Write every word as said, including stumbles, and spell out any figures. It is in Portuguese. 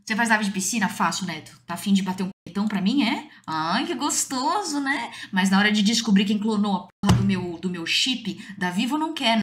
Você faz live de piscina? Fácil, Neto. Tá afim de bater um peitão pra mim, é? Ai, que gostoso, né? Mas na hora de descobrir quem clonou a porra do meu, do meu chip, da Vivo não quer,